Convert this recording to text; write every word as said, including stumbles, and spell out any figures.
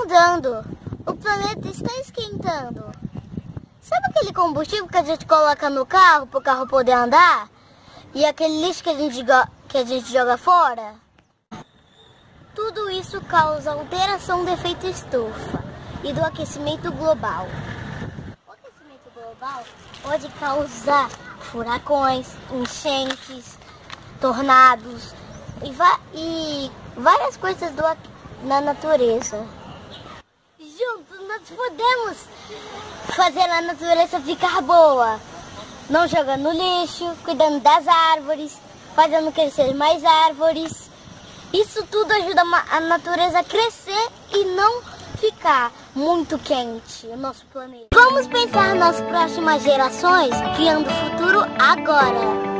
mudando. O planeta está esquentando. Sabe aquele combustível que a gente coloca no carro para o carro poder andar? E aquele lixo que a gente, que a gente joga fora? Tudo isso causa alteração do efeito estufa e do aquecimento global. O aquecimento global pode causar furacões, enchentes, tornados e, e várias coisas do, na natureza. Juntos nós podemos fazer a natureza ficar boa, não jogando lixo, cuidando das árvores, fazendo crescer mais árvores. Isso tudo ajuda a natureza a crescer e não ficar muito quente o nosso planeta. Vamos pensar nas próximas gerações, criando o futuro agora.